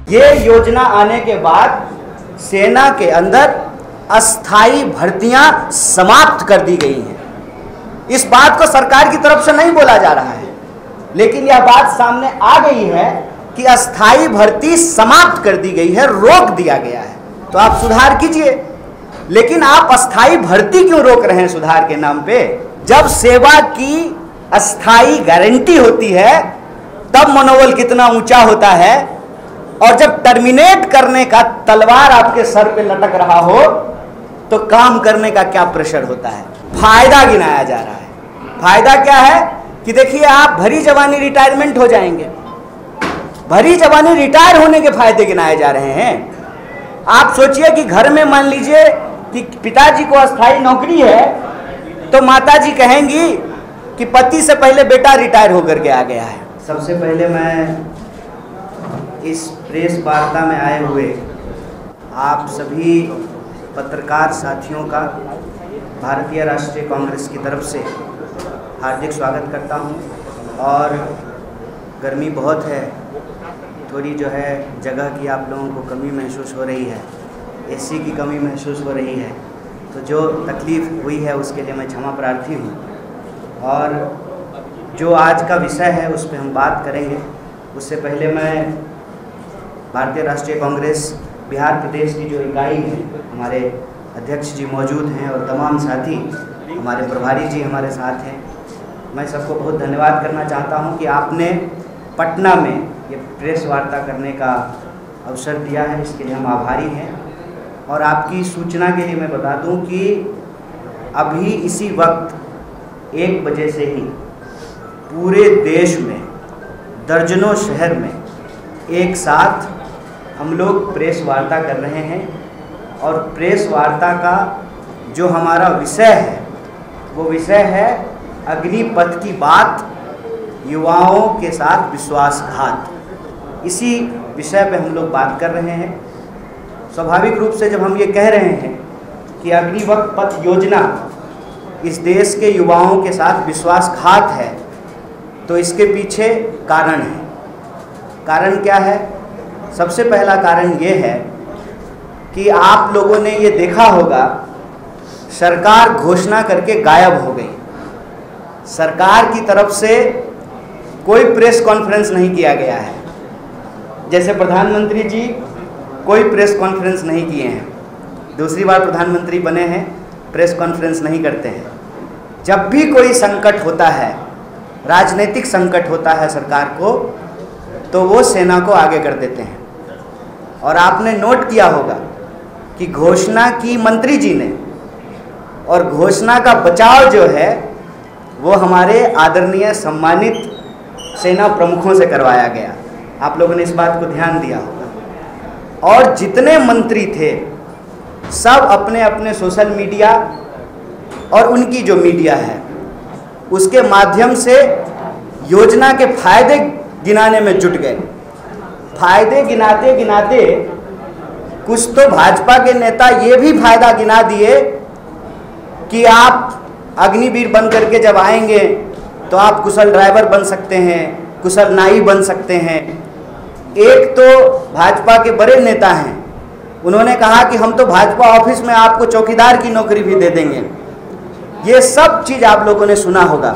ये योजना आने के बाद सेना के अंदर अस्थाई भर्तियां समाप्त कर दी गई हैं। इस बात को सरकार की तरफ से नहीं बोला जा रहा है, लेकिन यह बात सामने आ गई है कि अस्थाई भर्ती समाप्त कर दी गई है, रोक दिया गया है। तो आप सुधार कीजिए, लेकिन आप अस्थाई भर्ती क्यों रोक रहे हैं सुधार के नाम पे? जब सेवा की अस्थाई गारंटी होती है तब मनोबल कितना ऊंचा होता है, और जब टर्मिनेट करने का तलवार आपके सर पे लटक रहा हो तो काम करने का क्या प्रेशर होता है। फायदा गिनाया जा रहा है। फायदा क्या है कि देखिए, आप भरी जवानी रिटायरमेंट हो जाएंगे। भरी जवानी रिटायर होने के फायदे गिनाए जा रहे हैं। आप सोचिए कि घर में मान लीजिए कि पिताजी को अस्थाई नौकरी है, तो माताजी कहेंगी कि पति से पहले बेटा रिटायर होकर के आ गया है। सबसे पहले मैं इस प्रेस वार्ता में आए हुए आप सभी पत्रकार साथियों का भारतीय राष्ट्रीय कांग्रेस की तरफ से हार्दिक स्वागत करता हूं। और गर्मी बहुत है, थोड़ी जो है जगह की आप लोगों को कमी महसूस हो रही है, एसी की कमी महसूस हो रही है, तो जो तकलीफ़ हुई है उसके लिए मैं क्षमा प्रार्थी हूँ। और जो आज का विषय है उस पर हम बात करेंगे। उससे पहले मैं भारतीय राष्ट्रीय कांग्रेस बिहार प्रदेश की जो इकाई है, हमारे अध्यक्ष जी मौजूद हैं और तमाम साथी हमारे प्रभारी जी हमारे साथ हैं, मैं सबको बहुत धन्यवाद करना चाहता हूं कि आपने पटना में ये प्रेस वार्ता करने का अवसर दिया है, इसके लिए हम आभारी हैं। और आपकी सूचना के लिए मैं बता दूं कि अभी इसी वक्त 1 बजे से ही पूरे देश में दर्जनों शहर में एक साथ हम लोग प्रेस वार्ता कर रहे हैं। और प्रेस वार्ता का जो हमारा विषय है वो विषय है अग्निपथ की बात, युवाओं के साथ विश्वासघात। इसी विषय पे हम लोग बात कर रहे हैं। स्वाभाविक रूप से जब हम ये कह रहे हैं कि अग्निपथ योजना इस देश के युवाओं के साथ विश्वासघात है, तो इसके पीछे कारण है। कारण क्या है? सबसे पहला कारण ये है कि आप लोगों ने ये देखा होगा, सरकार घोषणा करके गायब हो गई। सरकार की तरफ से कोई प्रेस कॉन्फ्रेंस नहीं किया गया है। जैसे प्रधानमंत्री जी कोई प्रेस कॉन्फ्रेंस नहीं किए हैं, दूसरी बार प्रधानमंत्री बने हैं, प्रेस कॉन्फ्रेंस नहीं करते हैं। जब भी कोई संकट होता है, राजनीतिक संकट होता है सरकार को, तो वो सेना को आगे कर देते हैं। और आपने नोट किया होगा कि घोषणा की मंत्री जी ने, और घोषणा का बचाव जो है वो हमारे आदरणीय सम्मानित सेना प्रमुखों से करवाया गया। आप लोगों ने इस बात को ध्यान दिया होगा। और जितने मंत्री थे सब अपने अपने सोशल मीडिया और उनकी जो मीडिया है उसके माध्यम से योजना के फायदे गिनाने में जुट गए। फायदे गिनाते गिनाते कुछ तो भाजपा के नेता ये भी फायदा गिना दिए कि आप अग्निवीर बन करके जब आएंगे तो आप कुशल ड्राइवर बन सकते हैं, कुशल नाई बन सकते हैं। एक तो भाजपा के बड़े नेता हैं, उन्होंने कहा कि हम तो भाजपा ऑफिस में आपको चौकीदार की नौकरी भी दे देंगे। ये सब चीज़ आप लोगों ने सुना होगा।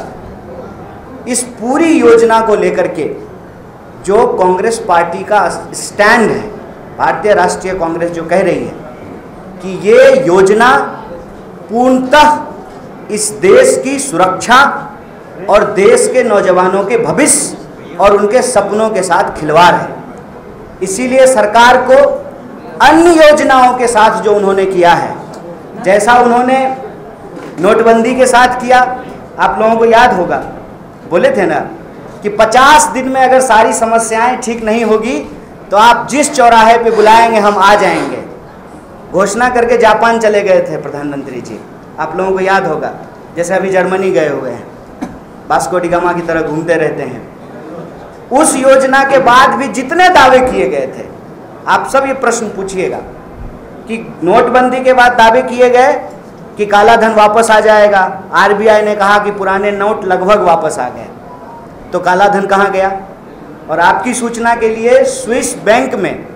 इस पूरी योजना को लेकर के जो कांग्रेस पार्टी का स्टैंड है, भारतीय राष्ट्रीय कांग्रेस जो कह रही है कि ये योजना पूर्णतः इस देश की सुरक्षा और देश के नौजवानों के भविष्य और उनके सपनों के साथ खिलवाड़ है। इसीलिए सरकार को अन्य योजनाओं के साथ जो उन्होंने किया है, जैसा उन्होंने नोटबंदी के साथ किया, आप लोगों को याद होगा, बोले थे ना कि 50 दिन में अगर सारी समस्याएं ठीक नहीं होगी तो आप जिस चौराहे पे बुलाएंगे हम आ जाएंगे। घोषणा करके जापान चले गए थे प्रधानमंत्री जी, आप लोगों को याद होगा। जैसे अभी जर्मनी गए हुए हैं, वास्को डी गामा की तरह घूमते रहते हैं। उस योजना के बाद भी जितने दावे किए गए थे, आप सब ये प्रश्न पूछिएगा कि नोटबंदी के बाद दावे किए गए कि काला धन वापस आ जाएगा। आरबीआई ने कहा कि पुराने नोट लगभग वापस आ गए, तो काला धन कहाँ गया? और आपकी सूचना के लिए स्विस बैंक में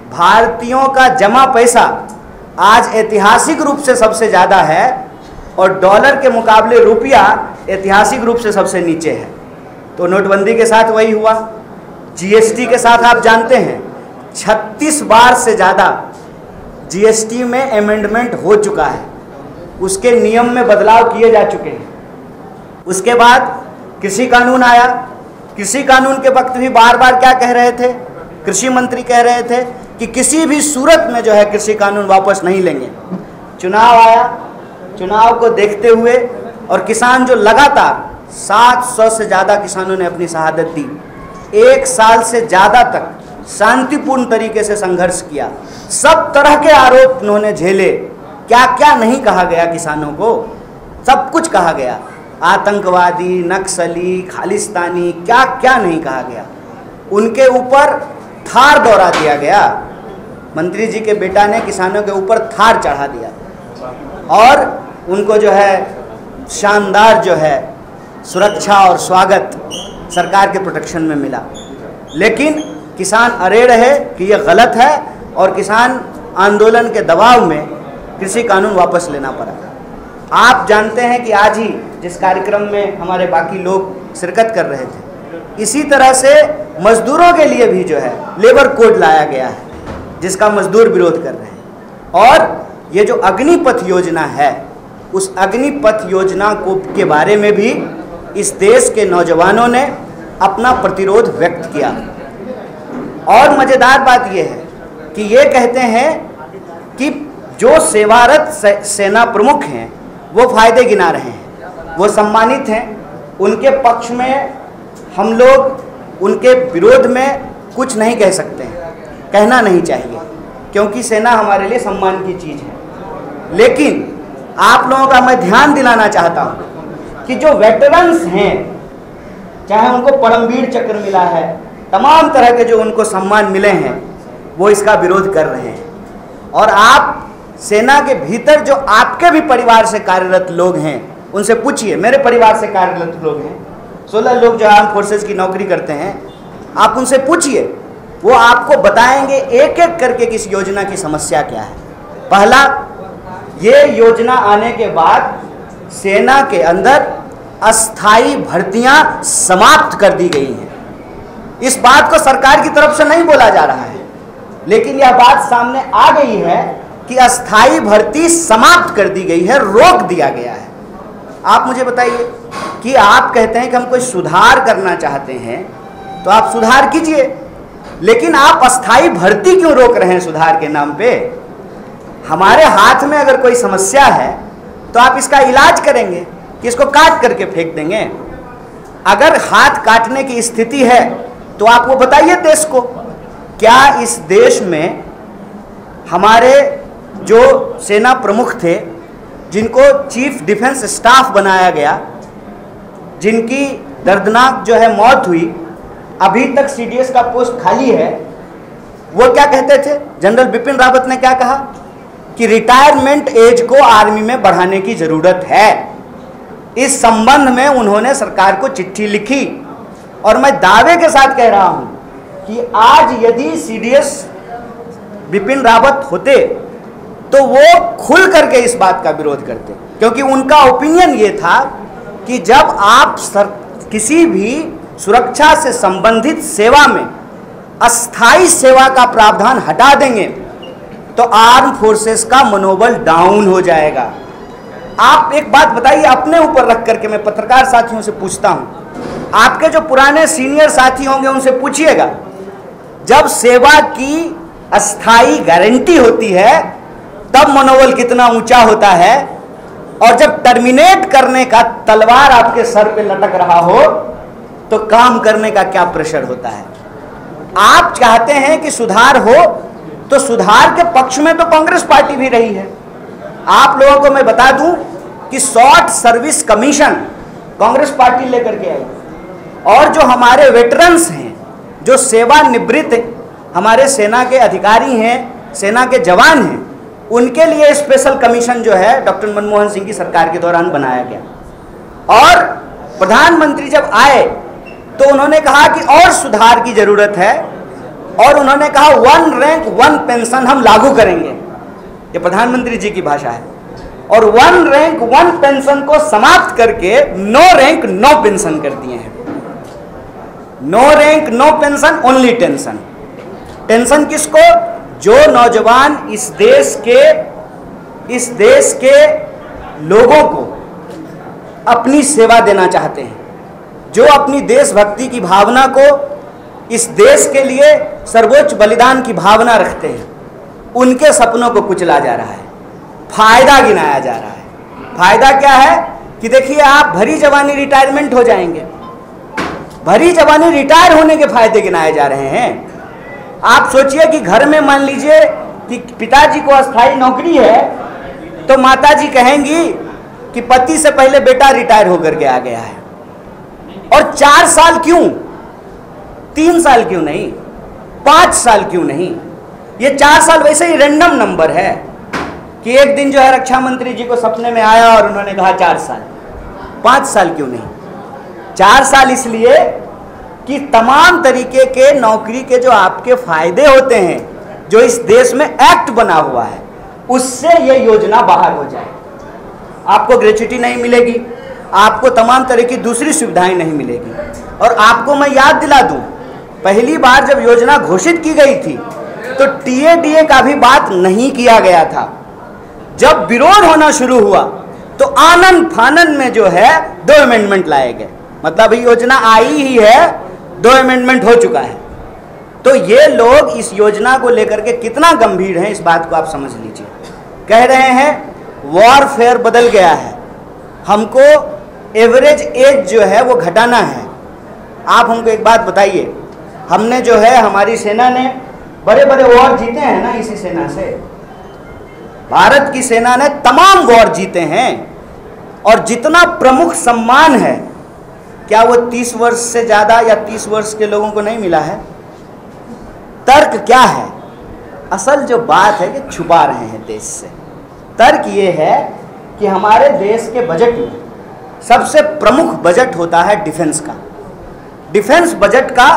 भारतीयों का जमा पैसा आज ऐतिहासिक रूप से सबसे ज़्यादा है और डॉलर के मुकाबले रुपया ऐतिहासिक रूप से सबसे नीचे है। तो नोटबंदी के साथ वही हुआ। जीएसटी के साथ आप जानते हैं 36 बार से ज़्यादा जीएसटी में अमेंडमेंट हो चुका है, उसके नियम में बदलाव किए जा चुके हैं। उसके बाद कृषि कानून आया। कृषि कानून के वक्त भी बार बार क्या कह रहे थे, कृषि मंत्री कह रहे थे कि किसी भी सूरत में जो है कृषि कानून वापस नहीं लेंगे। चुनाव आया, चुनाव को देखते हुए और किसान जो लगातार 700 से ज़्यादा किसानों ने अपनी शहादत दी, 1 साल से ज़्यादा तक शांतिपूर्ण तरीके से संघर्ष किया, सब तरह के आरोप उन्होंने झेले। क्या क्या नहीं कहा गया किसानों को, सब कुछ कहा गया, आतंकवादी, नक्सली, खालिस्तानी, क्या क्या नहीं कहा गया। उनके ऊपर थार दौरा दिया गया। मंत्री जी के बेटा ने किसानों के ऊपर थार चढ़ा दिया और उनको जो है शानदार जो है सुरक्षा और स्वागत सरकार के प्रोटेक्शन में मिला। लेकिन किसान अड़े रहे कि ये गलत है और किसान आंदोलन के दबाव में कृषि कानून वापस लेना पड़ा। आप जानते हैं कि आज ही जिस कार्यक्रम में हमारे बाकी लोग शिरकत कर रहे थे, इसी तरह से मजदूरों के लिए भी जो है लेबर कोड लाया गया है, जिसका मजदूर विरोध कर रहे हैं। और ये जो अग्निपथ योजना है, उस अग्निपथ योजना को के बारे में भी इस देश के नौजवानों ने अपना प्रतिरोध व्यक्त किया। और मज़ेदार बात यह है कि ये कहते हैं कि जो सेवारत सेना प्रमुख हैं वो फायदे गिना रहे हैं, वो सम्मानित हैं, उनके पक्ष में हम लोग उनके विरोध में कुछ नहीं कह सकते हैं, कहना नहीं चाहिए, क्योंकि सेना हमारे लिए सम्मान की चीज़ है। लेकिन आप लोगों का मैं ध्यान दिलाना चाहता हूँ कि जो वेटरन्स हैं, चाहे उनको परमवीर चक्र मिला है, तमाम तरह के जो उनको सम्मान मिले हैं, वो इसका विरोध कर रहे हैं। और आप सेना के भीतर जो आपके भी परिवार से कार्यरत लोग हैं, उनसे पूछिए, मेरे परिवार से कार्यरत लोग हैं, 16 लोग जो आर्म फोर्सेस की नौकरी करते हैं, आप उनसे पूछिए, वो आपको बताएंगे एक एक करके कि इस योजना की समस्या क्या है। पहला, ये योजना आने के बाद सेना के अंदर अस्थाई भर्तियां समाप्त कर दी गई हैं। इस बात को सरकार की तरफ से नहीं बोला जा रहा है, लेकिन यह बात सामने आ गई है कि अस्थाई भर्ती समाप्त कर दी गई है, रोक दिया गया है। आप मुझे बताइए कि आप कहते हैं कि हम कोई सुधार करना चाहते हैं, तो आप सुधार कीजिए, लेकिन आप अस्थाई भर्ती क्यों रोक रहे हैं सुधार के नाम पे? हमारे हाथ में अगर कोई समस्या है तो आप इसका इलाज करेंगे कि इसको काट करके फेंक देंगे? अगर हाथ काटने की स्थिति है तो आप वो बताइए देश को। क्या इस देश में हमारे जो सेना प्रमुख थे, जिनको चीफ डिफेंस स्टाफ बनाया गया, जिनकी दर्दनाक जो है मौत हुई, अभी तक सीडीएस का पोस्ट खाली है, वो क्या कहते थे? जनरल बिपिन रावत ने क्या कहा कि रिटायरमेंट एज को आर्मी में बढ़ाने की जरूरत है। इस संबंध में उन्होंने सरकार को चिट्ठी लिखी और मैं दावे के साथ कह रहा हूं कि आज यदि सीडीएस बिपिन रावत होते तो वो खुल करके इस बात का विरोध करते, क्योंकि उनका ओपिनियन ये था कि जब आप किसी भी सुरक्षा से संबंधित सेवा में अस्थाई सेवा का प्रावधान हटा देंगे तो आर्म फोर्सेस का मनोबल डाउन हो जाएगा। आप एक बात बताइए, अपने ऊपर रख करके मैं पत्रकार साथियों से पूछता हूं, आपके जो पुराने सीनियर साथी होंगे उनसे पूछिएगा, जब सेवा की अस्थाई गारंटी होती है तब मनोबल कितना ऊंचा होता है, और जब टर्मिनेट करने का तलवार आपके सर पे लटक रहा हो तो काम करने का क्या प्रेशर होता है। आप चाहते हैं कि सुधार हो, तो सुधार के पक्ष में तो कांग्रेस पार्टी भी रही है। आप लोगों को मैं बता दूं कि short service commission Congress party लेकर के आई, और जो हमारे वेटरन्स हैं, जो सेवानिवृत्त हमारे सेना के अधिकारी हैं, सेना के जवान हैं, उनके लिए स्पेशल कमीशन जो है डॉक्टर मनमोहन सिंह की सरकार के दौरान बनाया गया। और प्रधानमंत्री जब आए तो उन्होंने कहा कि और सुधार की जरूरत है, और उन्होंने कहा 1 रैंक 1 पेंशन हम लागू करेंगे, ये प्रधानमंत्री जी की भाषा है। और 1 रैंक 1 पेंशन को समाप्त करके 9 रैंक 9 पेंशन कर दिए हैं। 9 rank 9 pension, only tension. Tension किसको? जो नौजवान इस देश के लोगों को अपनी सेवा देना चाहते हैं, जो अपनी देशभक्ति की भावना को, इस देश के लिए सर्वोच्च बलिदान की भावना रखते हैं, उनके सपनों को कुचला जा रहा है, फायदा गिनाया जा रहा है। फायदा क्या है कि देखिए, आप भरी जवानी रिटायरमेंट हो जाएंगे, भरी जवानी रिटायर होने के फायदे गिनाए जा रहे हैं। आप सोचिए कि घर में मान लीजिए कि पिताजी को अस्थायी नौकरी है, तो माताजी कहेंगी कि पति से पहले बेटा रिटायर होकर के आ गया है। और 4 साल क्यों, 3 साल क्यों नहीं, 5 साल क्यों नहीं? ये 4 साल वैसे ही रैंडम नंबर है कि एक दिन जो है रक्षा मंत्री जी को सपने में आया और उन्होंने कहा 4 साल। 5 साल क्यों नहीं? 4 साल इसलिए कि तमाम तरीके के नौकरी के जो आपके फायदे होते हैं, जो इस देश में एक्ट बना हुआ है, उससे ये योजना बाहर हो जाए। आपको ग्रेच्युटी नहीं मिलेगी, आपको तमाम तरह की दूसरी सुविधाएं नहीं मिलेगी। और आपको मैं याद दिला दूं, पहली बार जब योजना घोषित की गई थी तो टीएडीए का भी बात नहीं किया गया था। जब विरोध होना शुरू हुआ तो आनन फानन में जो है 2 अमेंडमेंट लाए गए। मतलब ये योजना आई ही है, 2 अमेंडमेंट हो चुका है। तो ये लोग इस योजना को लेकर के कितना गंभीर हैं, इस बात को आप समझ लीजिए। कह रहे हैं वॉरफेयर बदल गया है, हमको एवरेज एज जो है वो घटाना है। आप हमको एक बात बताइए, हमने जो है, हमारी सेना ने बड़े बड़े वॉर जीते हैं ना, इसी सेना से। भारत की सेना ने तमाम वॉर जीते हैं, और जितना प्रमुख सम्मान है, क्या वो 30 वर्ष से ज़्यादा या 30 वर्ष के लोगों को नहीं मिला है? तर्क क्या है? असल जो बात है कि छुपा रहे हैं देश से। तर्क ये है कि हमारे देश के बजट में सबसे प्रमुख बजट होता है डिफेंस का। डिफेंस बजट का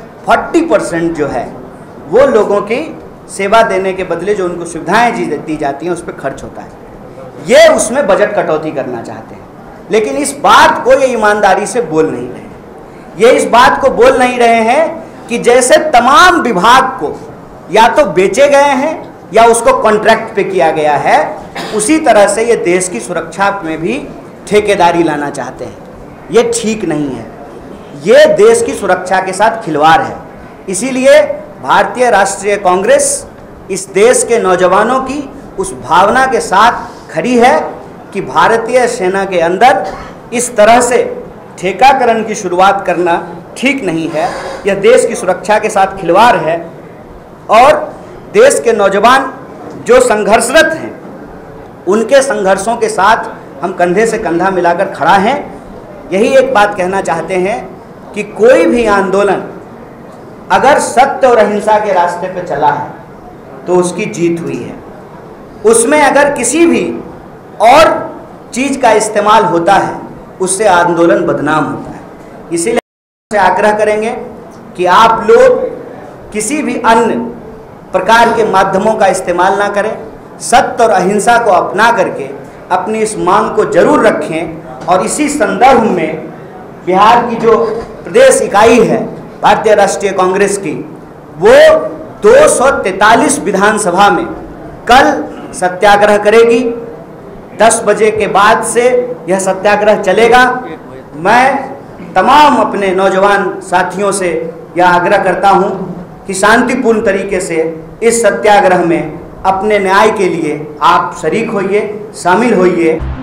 40% जो है वो लोगों की सेवा देने के बदले जो उनको सुविधाएं दी जाती हैं उस पर खर्च होता है। ये उसमें बजट कटौती करना चाहते हैं, लेकिन इस बात को ये ईमानदारी से बोल नहीं रहे हैं। ये इस बात को बोल नहीं रहे हैं कि जैसे तमाम विभाग को या तो बेचे गए हैं या उसको कॉन्ट्रैक्ट पे किया गया है, उसी तरह से ये देश की सुरक्षा में भी ठेकेदारी लाना चाहते हैं। ये ठीक नहीं है, ये देश की सुरक्षा के साथ खिलवाड़ है। इसीलिए भारतीय राष्ट्रीय कांग्रेस इस देश के नौजवानों की उस भावना के साथ खड़ी है कि भारतीय सेना के अंदर इस तरह से ठेकाकरण की शुरुआत करना ठीक नहीं है। यह देश की सुरक्षा के साथ खिलवाड़ है, और देश के नौजवान जो संघर्षरत हैं उनके संघर्षों के साथ हम कंधे से कंधा मिलाकर खड़ा हैं। यही एक बात कहना चाहते हैं कि कोई भी आंदोलन अगर सत्य और अहिंसा के रास्ते पर चला है तो उसकी जीत हुई है। उसमें अगर किसी भी और चीज़ का इस्तेमाल होता है उससे आंदोलन बदनाम होता है। इसीलिए से आग्रह करेंगे कि आप लोग किसी भी अन्य प्रकार के माध्यमों का इस्तेमाल ना करें, सत्य और अहिंसा को अपना करके अपनी इस मांग को जरूर रखें। और इसी संदर्भ में बिहार की जो प्रदेश इकाई है भारतीय राष्ट्रीय कांग्रेस की, वो 243 विधानसभा में कल सत्याग्रह करेगी। 10 बजे के बाद से यह सत्याग्रह चलेगा। मैं तमाम अपने नौजवान साथियों से यह आग्रह करता हूं कि शांतिपूर्ण तरीके से इस सत्याग्रह में अपने न्याय के लिए आप शरीक होइए, शामिल होइए।